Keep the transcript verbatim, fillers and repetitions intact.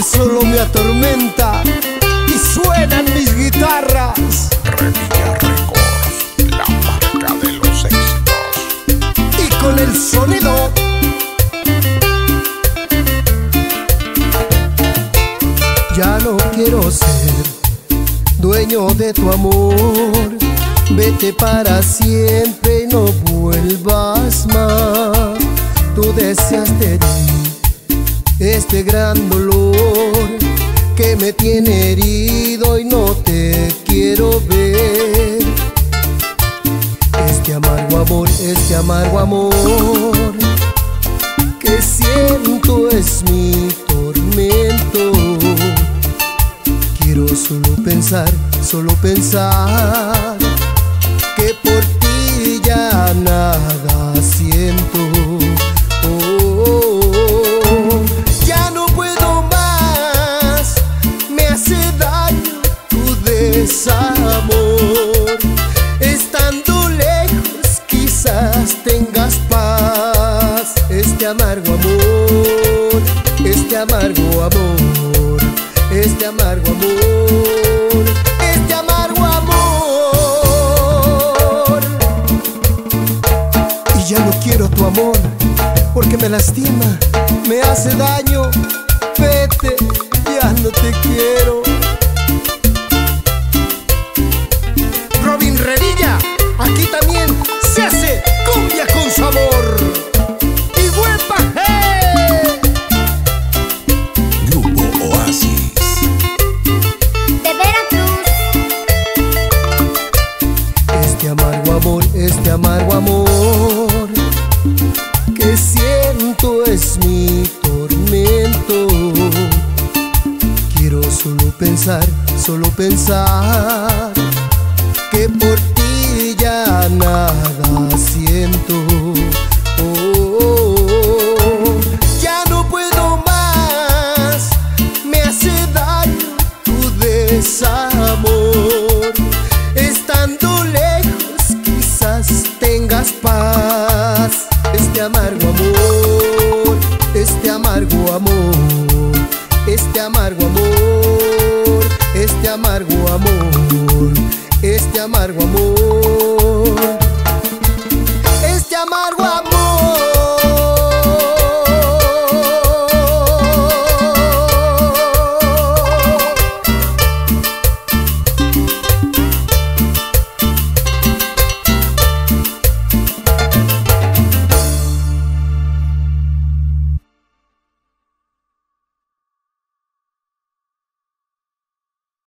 solo me atormenta y suenan mis guitarras. Revilla Records, la marca de los éxitos. Y con el sonido ya no quiero ser dueño de tu amor. Vete para siempre y no vuelvas más. Tú deseaste este gran dolor que me tiene herido y no te quiero ver. Este amargo amor, este amargo amor que siento es mi tormento. Quiero solo pensar, solo pensar que por ti ya nada siento. Oh, oh, oh. Ya no puedo más, me hace daño tu desamor. Estando lejos quizás tengas paz. Este amargo amor, este amargo amor, este amargo amor, este amargo amor. Y ya no quiero tu amor porque me lastima, me hace daño. Vete, ya no te quiero. Robin Revilla, aquí también se hace cumbia con sabor. Y buen bajé. Grupo Oasis. De Veracruz. Este amargo amor, este amargo amor que siento es mi tormento. Quiero solo pensar, solo pensar que por ti ya nada siento. Oh, oh, oh. Ya no puedo más, me hace daño tu desamor. Estando lejos quizás tengas paz. Este amargo amor, este amargo amor, este amargo amor, este amargo amor, este amargo amor.